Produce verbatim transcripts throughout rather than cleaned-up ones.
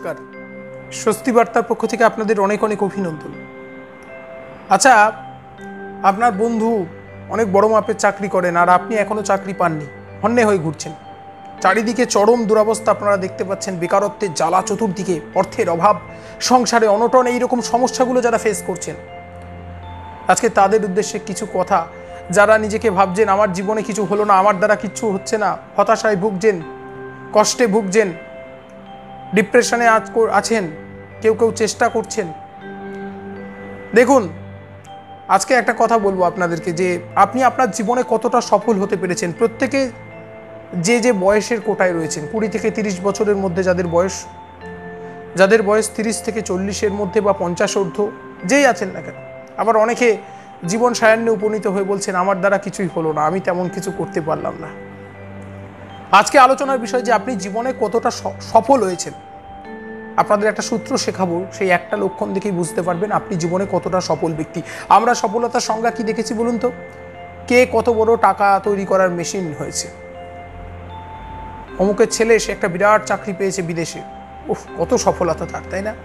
নমস্কার, স্বস্তি বার্তার পক্ষ থেকে আপনাদের অনেক অনেক অভিনন্দন। আচ্ছা, আপনার বন্ধু অনেক বড় মাপের চাকরি করেন আর আপনি এখনও চাকরি পাননি, হন্যে হয়ে ঘুরছেন। চারিদিকে চরম দুরবস্থা আপনারা দেখতে পাচ্ছেন, বেকারত্বের জ্বালা চতুর্দিকে, অর্থের অভাব, সংসারে অনটন, এইরকম সমস্যাগুলো যারা ফেস করছেন, আজকে তাদের উদ্দেশ্যে কিছু কথা। যারা নিজেকে ভাবছেন আমার জীবনে কিছু হলো না, আমার দ্বারা কিচ্ছু হচ্ছে না, হতাশায় ভুগছেন, কষ্টে ভুগছেন, ডিপ্রেশনে আজ আছেন, কেউ কেউ চেষ্টা করছেন। দেখুন, আজকে একটা কথা বলবো আপনাদেরকে যে আপনি আপনার জীবনে কতটা সফল হতে পেরেছেন। প্রত্যেকে যে যে বয়সের কোটায় রয়েছেন, কুড়ি থেকে তিরিশ বছরের মধ্যে যাদের বয়স, যাদের বয়স তিরিশ থেকে চল্লিশের মধ্যে বা পঞ্চাশ ঊর্ধ্ব, যেই আছেন না কেন, আবার অনেকে জীবন সায়ান্নে উপনীত হয়ে বলছেন আমার দ্বারা কিছুই হলো না, আমি তেমন কিছু করতে পারলাম না। আজকে আলোচনার বিষয় যে আপনি জীবনে কতটা সফল হয়েছেন। আপনাদের একটা সূত্র শেখাবো, সেই একটা লক্ষণ দেখেই বুঝতে পারবেন আপনি জীবনে কতটা সফল ব্যক্তি। আমরা সফলতার সংজ্ঞা কি দেখেছি বলুন তো? কে কত বড় টাকা তৈরি করার মেশিন হয়েছে, অমুকের ছেলে সে একটা বিরাট চাকরি পেয়েছে বিদেশে, উফ কত সফলতা তার, তাই না?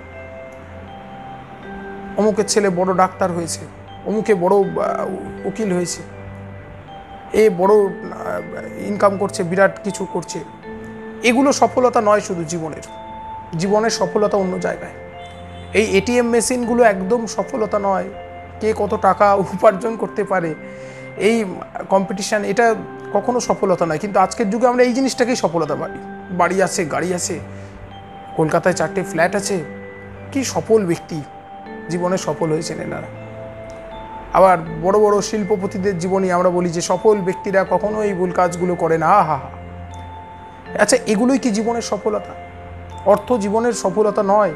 অমুকের ছেলে বড় ডাক্তার হয়েছে, অমুকে বড় উকিল হয়েছে, এ বড় ইনকাম করছে, বিরাট কিছু করছে। এগুলো সফলতা নয় শুধু জীবনের, জীবনের সফলতা অন্য জায়গায়। এই এটিএম মেশিনগুলো একদম সফলতা নয়। কে কত টাকা উপার্জন করতে পারে, এই কম্পিটিশান, এটা কখনো সফলতা নয়। কিন্তু আজকের যুগে আমরা এই জিনিসটাকেই সফলতা ভাবি। বাড়ি আছে, গাড়ি আছে, কলকাতায় চারটে ফ্ল্যাট আছে, কি সফল ব্যক্তি, জীবনে সফল হয়েছেন এনারা। আবার বড় বড় শিল্পপতিদের জীবনে আমরা বলি যে সফল ব্যক্তিরা কখনো এই ভুল কাজগুলো করে না, হা হা। আচ্ছা, এগুলোই কি জীবনের সফলতা? অর্থ জীবনের সফলতা নয়।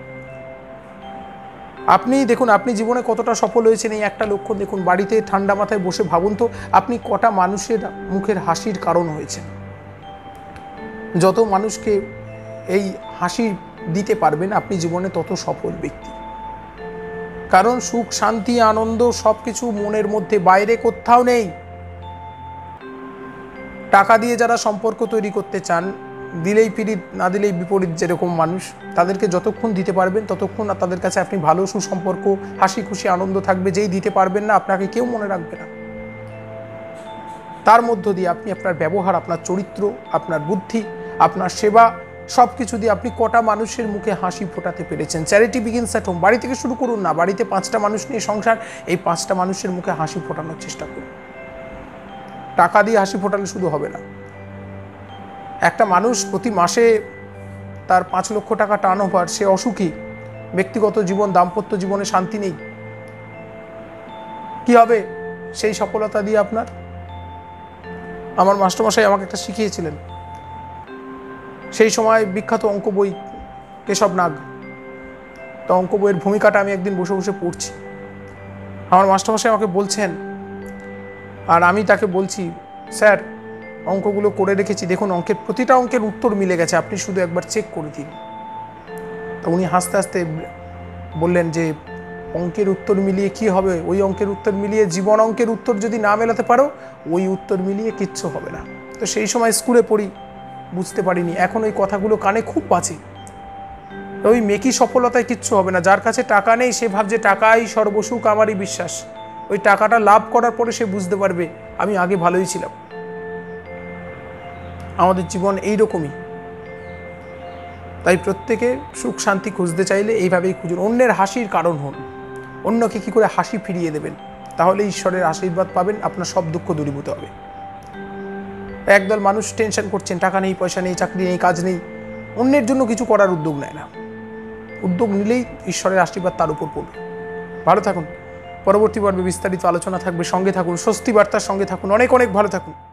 আপনি দেখুন আপনি জীবনে কতটা সফল হয়েছেন, এই একটা লক্ষ্য দেখুন। বাড়িতে ঠান্ডা মাথায় বসে ভাবুন তো আপনি কটা মানুষের মুখের হাসির কারণ হয়েছেন। যত মানুষকে এই হাসি দিতে পারবেন আপনি জীবনে তত সফল ব্যক্তি। কারণ সুখ, শান্তি, আনন্দ সব কিছু মনের মধ্যে, বাইরে কোথাও নেই। টাকা দিয়ে যারা সম্পর্ক তৈরি করতে চান, দিলেই পীড়িত না দিলেই বিপরীত, যেরকম মানুষ, তাদেরকে যতক্ষণ দিতে পারবেন ততক্ষণ তাদের কাছে আপনি ভালো সুসম্পর্ক, হাসি খুশি আনন্দ থাকবে। যেই দিতে পারবেন না, আপনাকে কেউ মনে রাখবে না। তার মধ্য দিয়ে আপনি আপনার ব্যবহার, আপনার চরিত্র, আপনার বুদ্ধি, আপনার সেবা, সব কিছু দিয়ে আপনি কটা মানুষের মুখে হাসি ফোটাতে পেরেছেন। Charity begins at home. বাড়ি থেকে শুরু করুন না, বাড়িতে পাঁচটা মানুষ নিয়ে সংসার, এই পাঁচটা মানুষের মুখে হাসি ফোটানোর চেষ্টা করুন। টাকা দিয়ে হাসি ফোটালে শুধু হবে না। একটা মানুষ প্রতি মাসে তার পাঁচ লক্ষ টাকা টার্ন ওভার, সে অসুখী, ব্যক্তিগত জীবন, দাম্পত্য জীবনে শান্তি নেই, কি হবে সেই সফলতা দিয়ে আপনার? আমার মাস্টারমশাই আমাকে একটা শিখিয়েছিলেন, সেই সময় বিখ্যাত অঙ্ক বই কেশব নাগ, তো অঙ্ক বইয়ের ভূমিকাটা আমি একদিন বসে বসে পড়ছি। আমার মাস্টারমশাই আমাকে বলছেন আর আমি তাকে বলছি, স্যার অঙ্কগুলো করে রেখেছি, দেখুন অঙ্কের প্রতিটা অঙ্কের উত্তর মিলে গেছে, আপনি শুধু একবার চেক করে দিন। তো উনি হাসতে হাসতে বললেন যে অঙ্কের উত্তর মিলিয়ে কি হবে? ওই অঙ্কের উত্তর মিলিয়ে জীবন অঙ্কের উত্তর যদি না মেলাতে পারো, ওই উত্তর মিলিয়ে কিচ্ছু হবে না। তো সেই সময় স্কুলে পড়ি, বুঝতে পারিনি। এখন ওই কথাগুলো কানে খুব বাজে। ওই মেকি সফলতায় কিচ্ছু হবে না। যার কাছে টাকা নেই সে ভাবছে টাকাই সর্বসুখ, আমারই বিশ্বাস। ওই টাকাটা লাভ করার পরে সে বুঝতে পারবে আমি আগে ভালোই ছিলাম। আমাদের জীবন এইরকমই। তাই প্রত্যেকে সুখ শান্তি খুঁজতে চাইলে এইভাবেই খুঁজুন। অন্যের হাসির কারণ হন, অন্যকে কি করে হাসি ফিরিয়ে দেবেন, তাহলে ঈশ্বরের আশীর্বাদ পাবেন, আপনার সব দুঃখ দূরীভূত হবে। একদল মানুষ টেনশন করছেন, টাকা নেই, পয়সা নেই, চাকরি নেই, কাজ নেই, অন্যের জন্য কিছু করার উদ্যোগ নেয় না। উদ্যোগ নিলেই ঈশ্বরের আশীর্বাদ তার উপর পড়বে। ভালো থাকুন। পরবর্তী পর্বে বিস্তারিত আলোচনা থাকবে, সঙ্গে থাকুন। স্বস্তি বার্তার সঙ্গে থাকুন। অনেক অনেক ভালো থাকুন।